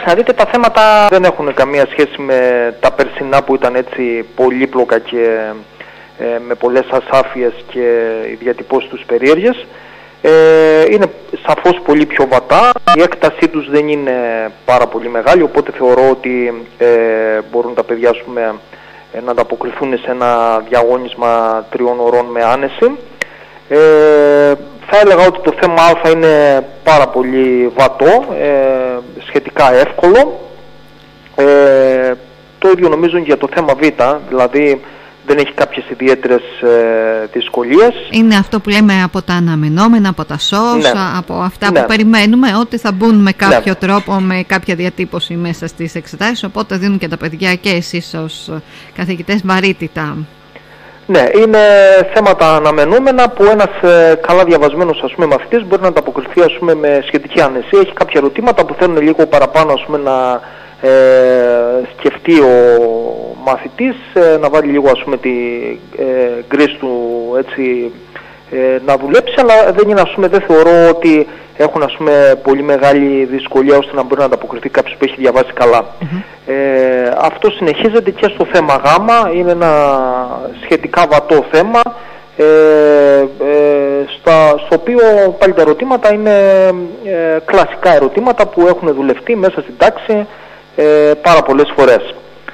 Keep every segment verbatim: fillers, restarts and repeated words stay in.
να δείτε, τα θέματα δεν έχουν καμία σχέση με τα περσινά που ήταν έτσι πολύπλοκα και ε, με πολλές ασάφειες και οι διατυπώσεις τους περίεργες. Ε, είναι σαφώς πολύ πιο βατά, η έκτασή τους δεν είναι πάρα πολύ μεγάλη, οπότε θεωρώ ότι ε, μπορούν τα παιδιά πούμε, ε, να ανταποκριθούν σε ένα διαγώνισμα τριών ωρών με άνεση. Ε, θα έλεγα ότι το θέμα Α είναι πάρα πολύ βατό, ε, σχετικά εύκολο. Ε, το ίδιο νομίζω για το θέμα Β, δηλαδή δεν έχει κάποιες ιδιαίτερες ε, δυσκολίες. Είναι αυτό που λέμε από τα αναμενόμενα, από τα σως, ναι. από αυτά ναι. που περιμένουμε ότι θα μπουν με κάποιο ναι. τρόπο, με κάποια διατύπωση μέσα στις εξετάσεις, οπότε δίνουν και τα παιδιά και εσείς ως καθηγητές βαρύτητα. Ναι, είναι θέματα αναμενόμενα που ένας ε, καλά διαβασμένος ας πούμε, μαθητής μπορεί να ανταποκριθεί ας πούμε, με σχετική άνεση. Έχει κάποια ερωτήματα που θέλουν λίγο παραπάνω ας πούμε, να ε, σκεφτεί ο μαθητής, ε, να βάλει λίγο ας πούμε, τη ε, γκρίς του έτσι, ε, να δουλέψει, αλλά δεν, είναι, ας πούμε, δεν θεωρώ ότι έχουν ας πούμε, πολύ μεγάλη δυσκολία ώστε να μπορεί να ανταποκριθεί κάποιος που έχει διαβάσει καλά. Mm-hmm. Ε, αυτό συνεχίζεται και στο θέμα Γ, είναι ένα σχετικά βατό θέμα, ε, ε, στα, στο οποίο πάλι τα ερωτήματα είναι ε, κλασικά ερωτήματα που έχουν δουλευτεί μέσα στην τάξη ε, πάρα πολλές φορές.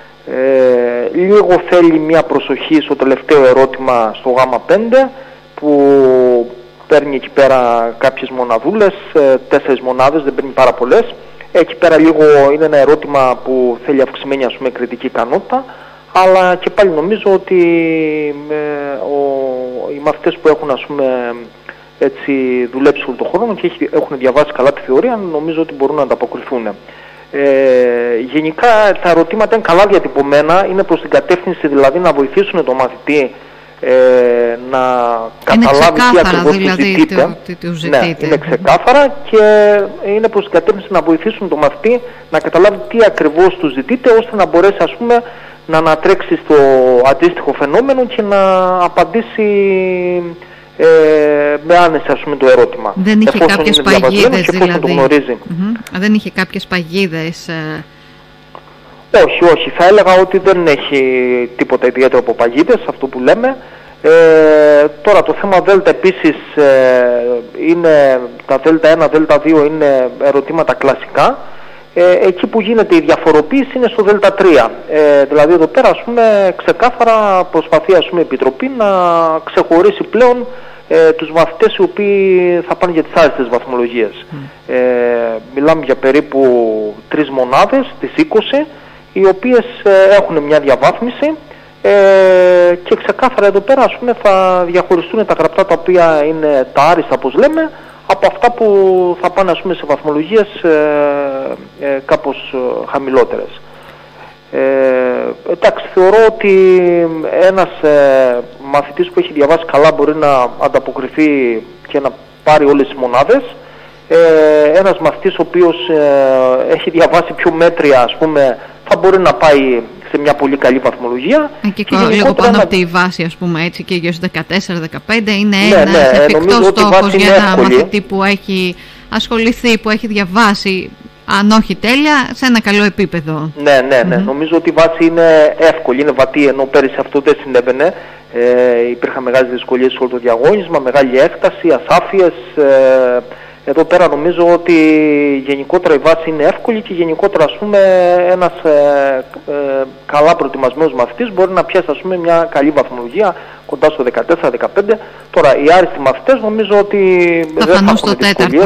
Ε, λίγο θέλει μια προσοχή στο τελευταίο ερώτημα στο Γ πέντε που παίρνει εκεί πέρα κάποιες μοναδούλες, ε, τέσσερις μονάδες, δεν παίρνει πάρα πολλές. Εκεί πέρα λίγο είναι ένα ερώτημα που θέλει αυξημένη ας πούμε, κριτική ικανότητα, αλλά και πάλι νομίζω ότι ε, ο, οι μαθητές που έχουν ας πούμε, έτσι, δουλέψει όλο τον χρόνο και έχουν διαβάσει καλά τη θεωρία, νομίζω ότι μπορούν να ανταποκριθούν. Ε, γενικά τα ερωτήματα είναι καλά διατυπωμένα, είναι προς την κατεύθυνση δηλαδή να βοηθήσουν τον μαθητή ε, να καταλάβει τι ακριβώς δηλαδή, του ζητείτε. Το, το, το ζητείτε. Ναι, είναι ξεκάθαρα και είναι προς την κατεύθυνση να βοηθήσουν τον μαθητή να καταλάβει τι ακριβώς του ζητείτε, ώστε να μπορέσει ας πούμε, να ανατρέξει στο αντίστοιχο φαινόμενο και να απαντήσει ε, με άνεση ας πούμε, το ερώτημα. Δεν είχε κάποιες παγίδες δηλαδή. Το γνωρίζει. Mm-hmm. Δεν είχε κάποιες παγίδες. Ε... Όχι, όχι. Θα έλεγα ότι δεν έχει τίποτα ιδιαίτερο από παγίδες, αυτό που λέμε. Ε, τώρα το θέμα Δέλτα επίσης ε, είναι, τα Δέλτα ένα, Δέλτα δύο είναι ερωτήματα κλασικά. Ε, εκεί που γίνεται η διαφοροποίηση είναι στο Δέλτα τρία. Ε, δηλαδή εδώ πέρα ας πούμε, ξεκάθαρα προσπαθεί ας πούμε, η Επιτροπή να ξεχωρίσει πλέον ε, τους μαθητές οι οποίοι θα πάνε για τις άριστες βαθμολογίες. Mm. Ε, μιλάμε για περίπου τρεις μονάδες, τις είκοσι, οι οποίες ε, έχουν μια διαβάθμιση ε, και ξεκάθαρα εδώ πέρα ας πούμε, θα διαχωριστούν τα γραπτά τα οποία είναι τα άριστα όπως λέμε από αυτά που θα πάνε ας πούμε, σε βαθμολογίες ε, ε, κάπως ε, χαμηλότερες. Ε, εντάξει, θεωρώ ότι ένας ε, μαθητής που έχει διαβάσει καλά μπορεί να ανταποκριθεί και να πάρει όλες τις μονάδες. Ε, ένας μαθητής ο οποίος ε, έχει διαβάσει πιο μέτρια ας πούμε, θα μπορεί να πάει σε μια πολύ καλή βαθμολογία. Και, και λίγο πάνω από τη βάση, ας πούμε, έτσι, και γύρω στους δεκατέσσερα δεκαπέντε είναι ναι, ένας ναι, εφικτός στόχος για ένα εύκολη. Μαθητή που έχει ασχοληθεί, που έχει διαβάσει, αν όχι τέλεια, σε ένα καλό επίπεδο. Ναι, ναι, ναι. Mm-hmm. Νομίζω ότι η βάση είναι εύκολη, είναι βατή, ενώ πέρυσι αυτό δεν συνέβαινε. Ε, υπήρχαν μεγάλες δυσκολίες σε όλο το διαγώνισμα, μεγάλη έκταση, ασάφειες. Ε, Εδώ πέρα νομίζω ότι γενικότερα η βάση είναι εύκολη και γενικότερα ας πούμε ένας ε, ε, καλά προετοιμασμένος μαθητής μπορεί να πιάσει ας πούμε μια καλή βαθμολογία κοντά στο δεκατέσσερα δεκαπέντε. Τώρα οι άριστοι μαθητές νομίζω ότι θα δεν θα έχουν στο τέταρτο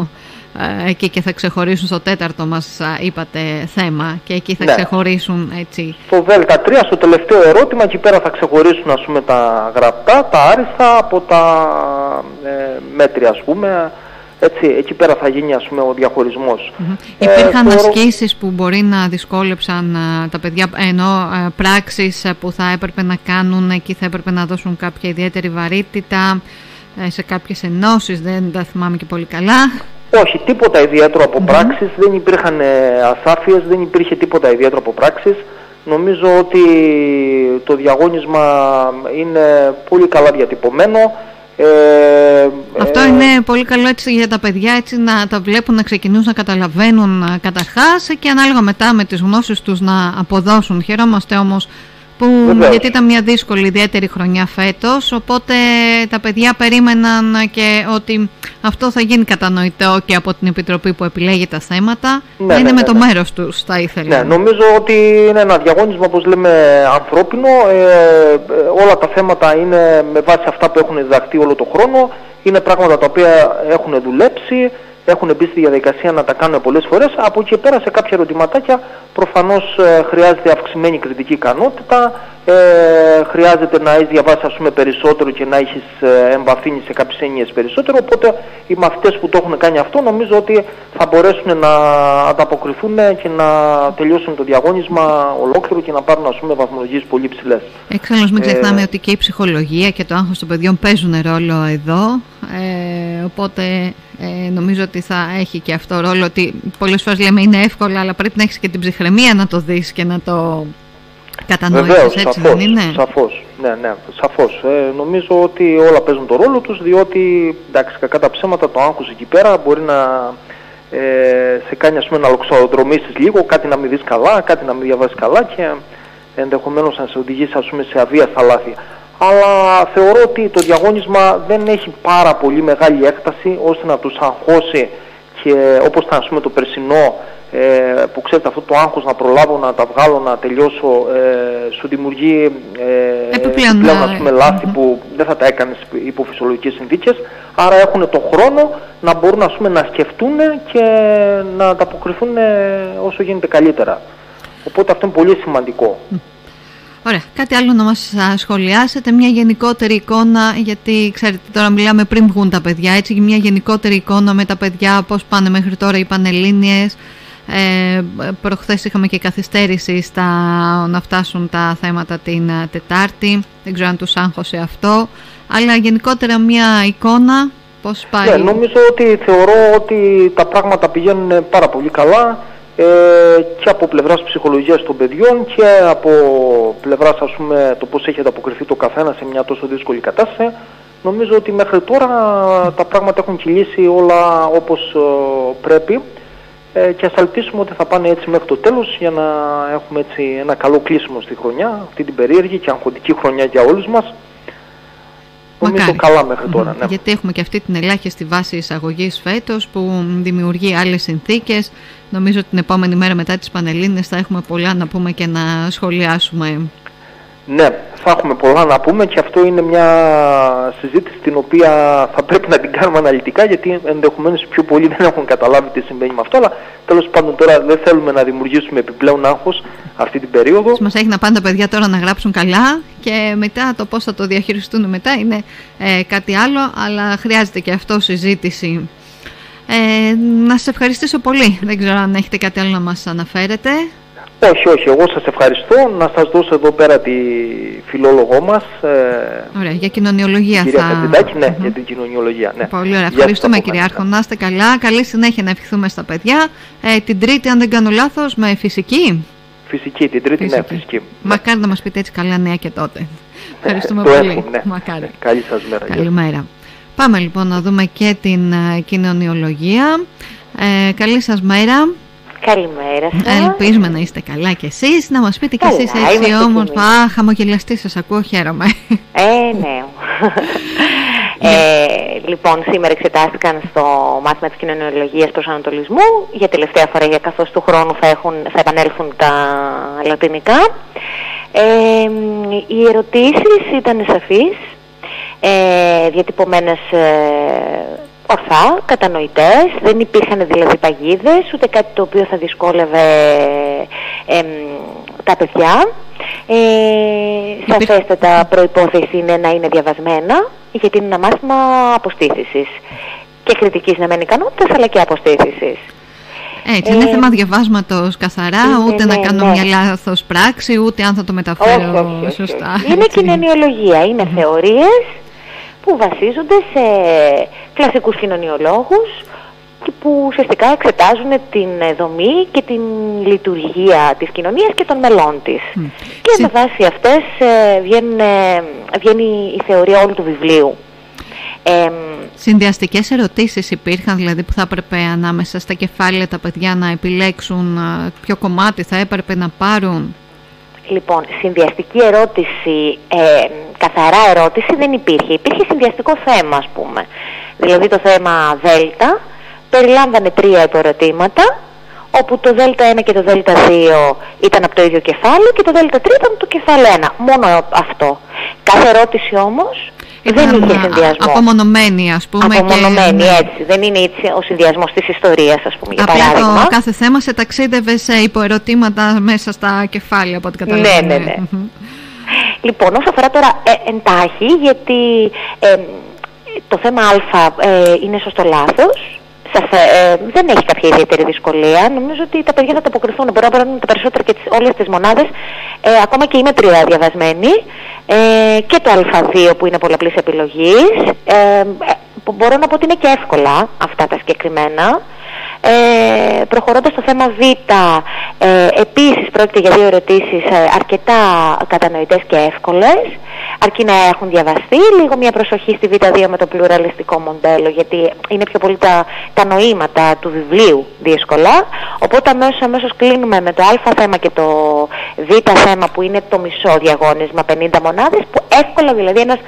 ε, εκεί και θα ξεχωρίσουν στο τέταρτο μας είπατε θέμα και εκεί θα ναι. ξεχωρίσουν έτσι. Στο Δέλτα τρία στο τελευταίο ερώτημα εκεί πέρα θα ξεχωρίσουν ας πούμε τα γραπτά, τα άριστα από τα ε, μέτρια ας πούμε. Έτσι, εκεί πέρα θα γίνει ας πούμε, ο διαχωρισμός. Mm-hmm. Ε, Υπήρχαν θεωρώ... ασκήσεις που μπορεί να δυσκόλεψαν α, τα παιδιά, ενώ α, πράξεις α, που θα έπρεπε να κάνουν, εκεί θα έπρεπε να δώσουν κάποια ιδιαίτερη βαρύτητα ε, σε κάποιες ενώσεις, δεν τα θυμάμαι και πολύ καλά. Όχι, τίποτα ιδιαίτερο από mm-hmm. πράξεις, δεν υπήρχαν ε, ασάφειες, δεν υπήρχε τίποτα ιδιαίτερο από πράξεις. Νομίζω ότι το διαγώνισμα είναι πολύ καλά διατυπωμένο. Ε, Αυτό ε, είναι πολύ καλό έτσι για τα παιδιά, έτσι να τα βλέπουν να ξεκινούν να καταλαβαίνουν καταρχάς και ανάλογα μετά με τις γνώσεις τους να αποδώσουν. Χαιρόμαστε όμως που, γιατί ήταν μια δύσκολη ιδιαίτερη χρονιά φέτος, οπότε τα παιδιά περίμεναν και ότι αυτό θα γίνει κατανοητό και από την Επιτροπή που επιλέγει τα θέματα, ναι, να είναι ναι, με ναι, το ναι. μέρος τους, θα ήθελα. Ναι, νομίζω ότι είναι ένα διαγώνισμα, όπως λέμε, ανθρώπινο. Ε, όλα τα θέματα είναι με βάση αυτά που έχουν διδαχτεί όλο τον χρόνο, είναι πράγματα τα οποία έχουν δουλέψει, έχουν μπει στη διαδικασία να τα κάνουν πολλές φορές. Από εκεί και πέρα σε κάποια ερωτηματάκια προφανώς ε, χρειάζεται αυξημένη κριτική ικανότητα, ε, χρειάζεται να έχεις διαβάσει ας πούμε περισσότερο και να έχεις ε, εμβαθύνει σε κάποιες έννοιες περισσότερο. Οπότε οι μαθητές που το έχουν κάνει αυτό νομίζω ότι θα μπορέσουν να ανταποκριθούν και να τελειώσουν το διαγώνισμα ολόκληρο και να πάρουν ας πούμε βαθμολογίες πολύ ψηλές. Εξάλλου μην ξεχνάμε ε, ότι και η ψυχολογία και το άγχος των παιδιών παίζουν ρόλο εδώ, ε, οπότε Ε, νομίζω ότι θα έχει και αυτό ρόλο, ότι πολλές φορές λέμε είναι εύκολα, αλλά πρέπει να έχεις και την ψυχραιμία να το δεις και να το κατανοήσεις. Βεβαίως, έτσι σαφώς, δεν είναι? Σαφώς, ναι, ναι, σαφώς. Ε, νομίζω ότι όλα παίζουν το ρόλο τους, διότι εντάξει, κακά τα ψέματα, το άγχος εκεί πέρα μπορεί να ε, σε κάνει ας πούμε να λοξοδρομήσεις λίγο, κάτι να μην δεις καλά, κάτι να μην διαβάσεις καλά και ενδεχομένως να σε οδηγήσει ας πούμε σε αβίαστα λάθη. Αλλά θεωρώ ότι το διαγώνισμα δεν έχει πάρα πολύ μεγάλη έκταση ώστε να τους αγχώσει και όπως ήταν ας πούμε το περσινό ε, που ξέρετε αυτό το άγχος να προλάβω, να τα βγάλω, να τελειώσω, ε, σου δημιουργεί ε, επιπλέον ας πούμε, λάθη mm-hmm. που δεν θα τα έκανες υπό φυσιολογικές συνθήκες. Άρα έχουν το χρόνο να μπορούν ας πούμε, να σκεφτούν και να ανταποκριθούν όσο γίνεται καλύτερα. Οπότε αυτό είναι πολύ σημαντικό. Mm. Ωραία. Κάτι άλλο να μας σχολιάσετε, μια γενικότερη εικόνα, γιατί ξέρετε τώρα μιλάμε πριν βγουν τα παιδιά, έτσι, μια γενικότερη εικόνα με τα παιδιά, πώς πάνε μέχρι τώρα οι Πανελλήνιες. Ε, προχθές είχαμε και καθυστέρηση στα να φτάσουν τα θέματα την Τετάρτη, δεν ξέρω αν τους άγχωσε αυτό, αλλά γενικότερα μια εικόνα, πώς πάει. Ναι, νομίζω ότι θεωρώ ότι τα πράγματα πηγαίνουν πάρα πολύ καλά. Ε, και από πλευράς ψυχολογίας των παιδιών και από πλευράς ας πούμε το πώς έχει ανταποκριθεί το καθένα σε μια τόσο δύσκολη κατάσταση. Νομίζω ότι μέχρι τώρα τα πράγματα έχουν κυλήσει όλα όπως ε, πρέπει ε, και ας ελπίσουμε ότι θα πάνε έτσι μέχρι το τέλος για να έχουμε έτσι ένα καλό κλείσιμο στη χρονιά, αυτή την περίεργη και αγχωτική χρονιά για όλους μας. Νομίζω καλά μέχρι τώρα. Mm-hmm. Ναι. Γιατί έχουμε και αυτή την ελάχιστη βάση εισαγωγής φέτος που δημιουργεί άλλες συνθήκες. Νομίζω ότι την επόμενη μέρα μετά τις Πανελλήνιες θα έχουμε πολλά να πούμε και να σχολιάσουμε. Ναι, θα έχουμε πολλά να πούμε και αυτό είναι μια συζήτηση την οποία θα πρέπει να την κάνουμε αναλυτικά, γιατί ενδεχομένως οι πιο πολλοί δεν έχουν καταλάβει τι συμβαίνει με αυτό, αλλά τέλος πάντων τώρα δεν θέλουμε να δημιουργήσουμε επιπλέον άγχος αυτή την περίοδο. Μας έχει να πάνε τα παιδιά τώρα να γράψουν καλά και μετά το πώς θα το διαχειριστούν μετά είναι ε, κάτι άλλο, αλλά χρειάζεται και αυτό συζήτηση. Ε, να σας ευχαριστήσω πολύ. Δεν ξέρω αν έχετε κάτι άλλο να μας αναφέρετε. Όχι, όχι. Εγώ σας ευχαριστώ. Να σας δώσω εδώ πέρα τη φιλόλογό μας. Ε, ωραία, για κοινωνιολογία κυρία θα... Καντιδάκη, ναι, mm-hmm. για την κοινωνιολογία. Ναι. Πολύ ωραία. Ευχαριστούμε Κυριάρχο. Να είστε καλά. Καλή συνέχεια να ευχηθούμε στα παιδιά. Ε, την Τρίτη, αν δεν κάνω λάθος, με φυσική. Φυσική, την Τρίτη, φυσική. Ναι, φυσική. Μακάρι να μας πείτε έτσι καλά νέα και τότε. Ευχαριστούμε το πολύ. Έχουν, ναι. Μακάρι. Καλή σας μέρα. Καλημέρα. Πάμε λοιπόν να δούμε και την uh, κοινωνιολογία. Ε, καλή σας μέρα. Καλημέρα σας. Ελπίζουμε να είστε καλά κι εσείς. Να μας πείτε κι εσείς έτσι όμορφα. Α, χαμογελαστή σας ακούω, χαίρομαι. Ε, ναι. ε, λοιπόν, σήμερα εξετάστηκαν στο μάθημα της κοινωνιολογίας προσανατολισμού. Για τελευταία φορά, για καθώς του χρόνου θα, έχουν, θα επανέλθουν τα λατινικά. Ε, οι ερωτήσεις ήταν σαφείς. Ε, διατυπωμένες ε, ορθά, κατανοητές, δεν υπήρχαν δηλαδή παγίδες, ούτε κάτι το οποίο θα δυσκόλευε ε, ε, τα παιδιά. Ε, σαφέστατα προϋπόθεση είναι να είναι διαβασμένα, γιατί είναι ένα μάθημα αποστήθησης και κριτικής ναι μεν ικανότητας, αλλά και αποστήθησης. Έτσι, είναι ε, θέμα διαβάσματος καθαρά, είναι, ούτε ναι, να κάνω ναι. μια λάθος πράξη, ούτε αν θα το μεταφέρω όχι, όχι, όχι, σωστά. Όχι. Είναι κοινωνιολογία, είναι mm-hmm. θεωρίες που βασίζονται σε κλασικούς κοινωνιολόγους και που ουσιαστικά εξετάζουν την δομή και την λειτουργία της κοινωνίας και των μελών της. Mm. Και Συ... με βάση αυτές ε, βγαίνει, βγαίνει η θεωρία όλου του βιβλίου. Ε, Συνδυαστικές ερωτήσεις υπήρχαν, δηλαδή, που θα έπρεπε ανάμεσα στα κεφάλαια τα παιδιά να επιλέξουν ποιο κομμάτι θα έπρεπε να πάρουν? Λοιπόν, συνδυαστική ερώτηση, ε, καθαρά ερώτηση δεν υπήρχε. Υπήρχε συνδυαστικό θέμα, ας πούμε. Δηλαδή το θέμα Δέλτα περιλάμβανε τρία υποερωτήματα, όπου το Δέλτα ένα και το Δέλτα δύο ήταν από το ίδιο κεφάλαιο και το Δέλτα τρία ήταν από το κεφάλαιο ένα. Μόνο αυτό. Κάθε ερώτηση όμως δεν είχε συνδυασμό. Απομονωμένη, ας πούμε. Απομονωμένη, και... έτσι. Δεν είναι έτσι ο συνδυασμός της ιστορίας, ας πούμε, για απλά παράδειγμα. Το κάθε θέμα σε ταξίδευε σε υποερωτήματα μέσα στα κεφάλαια, από ό,τι καταλαβαίνω. Ναι, ναι, ναι. Λοιπόν, όσο αφορά τώρα ε, εντάχει, γιατί ε, το θέμα Α ε, είναι σωστό λάθος. Σας, ε, δεν έχει κάποια ιδιαίτερη δυσκολία. Νομίζω ότι τα παιδιά θα τα αποκριθούν. Μπορεί να πάρουν τα περισσότερα και τις, όλες τις μονάδες, ε, ακόμα και είμαι τρία διαβασμένη, ε, και το Α δύο που είναι πολλαπλής επιλογής. Ε, μπορώ να πω ότι είναι και εύκολα αυτά τα συγκεκριμένα. Ε, προχωρώντας στο θέμα Β, ε, επίσης πρόκειται για δύο ερωτήσεις ε, αρκετά κατανοητές και εύκολες, αρκεί να έχουν διαβαστεί. Λίγο μια προσοχή στη Β δύο με το πλουραλιστικό μοντέλο, γιατί είναι πιο πολύ τα, τα νοήματα του βιβλίου δύσκολα. Οπότε αμέσως, αμέσως κλείνουμε με το Α θέμα και το Β θέμα, που είναι το μισό διαγώνισμα, πενήντα μονάδες, που εύκολα, δηλαδή ένας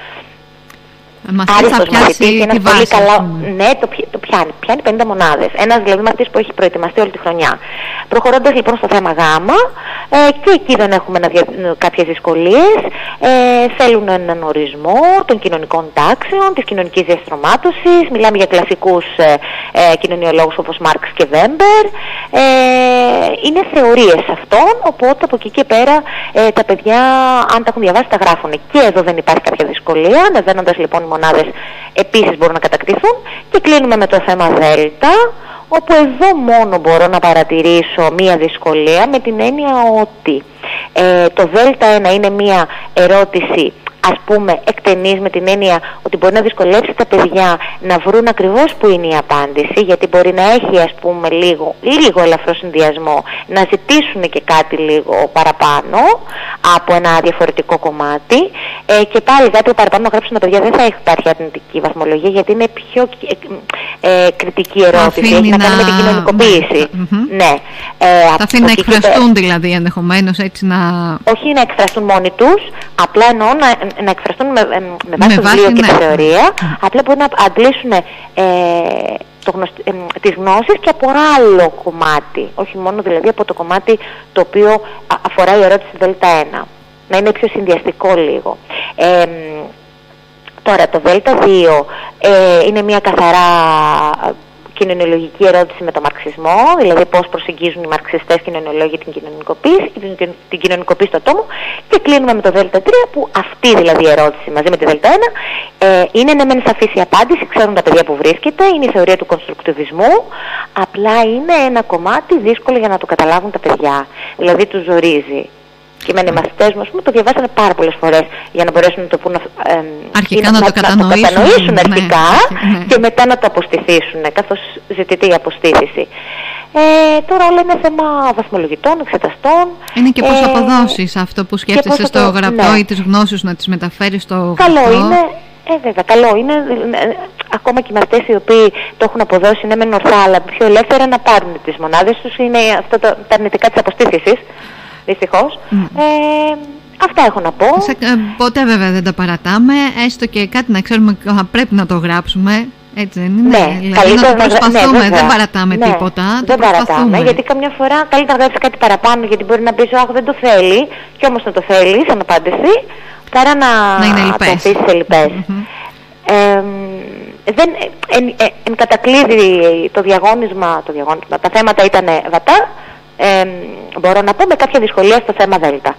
άριστος μαθητής, ένας πολύ βάση, καλά, ναι, το, το πιάνει, πιάνει πενήντα μονάδες. Ένας δηλαδή μαθητής που έχει προετοιμαστεί όλη τη χρονιά. Προχωρώντας λοιπόν στο θέμα Γ, ε, και εκεί δεν έχουμε δια, κάποιες δυσκολίες. Ε, θέλουν έναν ορισμό των κοινωνικών τάξεων, της κοινωνικής διαστρωμάτωσης. Μιλάμε για κλασικούς ε, ε, κοινωνιολόγους όπως Μάρξ και Βέμπερ. Ε, είναι θεωρίες αυτών, οπότε από εκεί και πέρα ε, τα παιδιά, αν τα έχουν διαβάσει, τα γράφουν. Και εδώ δεν υπάρχει κάποια δυσκολία. Ανεβαίνοντας λοιπόν οι μονάδες επίσης μπορούν να κατακτηθούν, και κλείνουμε με το θέμα Δέλτα, όπου εδώ μόνο μπορώ να παρατηρήσω μία δυσκολία, με την έννοια ότι ε, το Δέλτα ένα είναι μία ερώτηση, ας πούμε, εκτενής, με την έννοια ότι μπορεί να δυσκολεύσει τα παιδιά να βρουν ακριβώς που είναι η απάντηση, γιατί μπορεί να έχει, ας πούμε, λίγο, λίγο ελαφρό συνδυασμό, να ζητήσουν και κάτι λίγο παραπάνω από ένα διαφορετικό κομμάτι, ε, και πάλι κάτι παραπάνω να γράψουν τα παιδιά. Δεν θα υπάρχει αρνητική βαθμολογία, γιατί είναι πιο ε, ε, κριτική ερώτηση, έχει να, να κάνει με την κοινωνικοποίηση. Mm-hmm. Ναι. Ε, θα αφήνει να εκφραστούν και... δηλαδή ενδεχομένως, έτσι να... Όχι να εκφραστούν μόνοι τους, απλά εννοώ να, να εκφραστούν με, με βάση το βιβλίο και τη θεωρία, mm. απλά μπορεί να αντλήσουν ε, το γνωσ... ε, τις γνώσεις και από άλλο κομμάτι, όχι μόνο δηλαδή από το κομμάτι το οποίο αφορά η ερώτηση Δέλτα ένα. Να είναι πιο συνδυαστικό λίγο. Ε, τώρα το Δέλτα δύο ε, είναι μια καθαρά κοινωνιολογική ερώτηση με το μαρξισμό, δηλαδή πώς προσεγγίζουν οι μαρξιστές κοινωνιολόγοι την κοινωνικοποίηση, την, την, την κοινωνικοποίηση του ατόμου, και κλείνουμε με το Δέλτα τρία, που αυτή δηλαδή η ερώτηση μαζί με τη Δέλτα ένα ε, είναι ναι μεν σαφής η απάντηση, ξέρουν τα παιδιά που βρίσκεται, είναι η θεωρία του κονστρουκτιβισμού, απλά είναι ένα κομμάτι δύσκολο για να το καταλάβουν τα παιδιά, δηλαδή τους ζορίζει. Και με οι μαθητές μου, ας πούμε, το διαβάσανε πάρα πολλές φορές για να μπορέσουν να το πούν, ε, αρχικά να, να, το να, να το κατανοήσουν ναι, αρχικά, ναι. και μετά να το αποστηθήσουν, καθώς ζητείται η αποστήθηση. Ε, τώρα όλα είναι θέμα βαθμολογητών, εξεταστών. Είναι και πώς ε, αποδώσεις αυτό που σκέφτεσαι στο το, γραπτό, ναι. ή τις γνώσεις να τις μεταφέρεις στο καλό γραπτό. Είναι, ε, βέβαια, καλό είναι, ε, ακόμα και οι μαθητές οι οποίοι το έχουν αποδώσει, είναι μεν ορθά, αλλά πιο ελεύθερα να πάρουν τις μονάδες τους, είναι αυτό το, τα αρνητικά της αποστήθησης. Δυστυχώς. Mm. Ε, αυτά έχω να πω. Σε, ε, ποτέ βέβαια δεν τα παρατάμε, έστω και κάτι να ξέρουμε ότι πρέπει να το γράψουμε. Έτσι δεν είναι? Ναι, δηλαδή, καλύτερα να το προσπαθούμε, ναι, δεν παρατάμε ναι, τίποτα. Δεν το παρατάμε, γιατί καμιά φορά καλύτερα να γράψεις κάτι παραπάνω, γιατί μπορεί να πεις, αχ, δεν το θέλει, και όμως να το θέλει σαν απάντηση, παρά να, να το αφήσεις σε λοιπές. Mm-hmm. Ε, δεν, εν, εν, εν κατακλείδη το διαγώνισμα, το διαγώνισμα, τα θέματα ήταν βατά. Ε, μπορώ να πω με κάποια δυσκολία στο θέμα Δέλτα.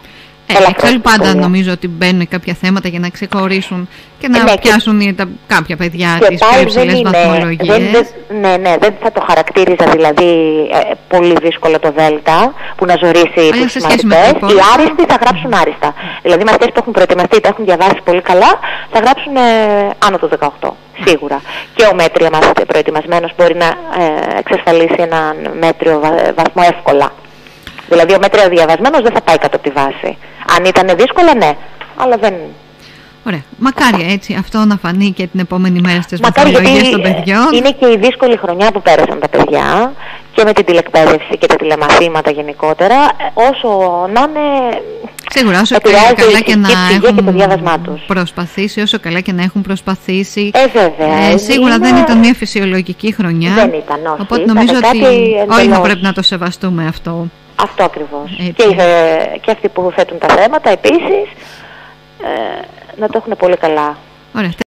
Ε, Εξάλλου πάντα νομίζω ότι μπαίνουν κάποια θέματα για να ξεχωρίσουν και να ναι, πιάσουν και... τα, κάποια παιδιά τις πιο υψηλές βαθμολογίες. Δεν, δεν, ναι, ναι, δεν θα το χαρακτήριζα δηλαδή ε, πολύ δύσκολο το Δέλτα που να ζωρίσει τους μαθητές. Οι άριστοι θα γράψουν άριστα. Mm. Δηλαδή οι μαθητές που έχουν προετοιμαστεί, τα έχουν διαβάσει πολύ καλά, θα γράψουν ε, άνω του δεκαοκτώ. Σίγουρα. Και ο μέτρια μάθητε προετοιμασμένος μπορεί να ε, εξασφαλίσει έναν μέτριο βαθμό εύκολα. Δηλαδή ο μέτρια διαβασμένος δεν θα πάει κάτω από τη βάση. Αν ήταν δύσκολα, ναι, αλλά δεν... Ωραία. Μακάρι έτσι αυτό να φανεί και την επόμενη μέρα στις βαθμολογίες των παιδιών. Είναι και η δύσκολη χρονιά που πέρασαν τα παιδιά και με την τηλεκπαίδευση και τα τηλεμαθήματα γενικότερα, όσο να είναι. Σίγουρα, όσο καλά και να έχουν προσπαθήσει, όσο καλά και να έχουν προσπαθήσει. Ε, βέβαια. Ε, σίγουρα είναι... δεν ήταν μια φυσιολογική χρονιά. Δεν ήταν, όχι. Οπότε ήταν νομίζω ότι εντελώς... όλοι θα πρέπει να το σεβαστούμε αυτό. Αυτό ακριβώς. Και, και αυτοί που θέτουν τα θέματα επίσης ε, να το έχουν πολύ καλά. Ωραία.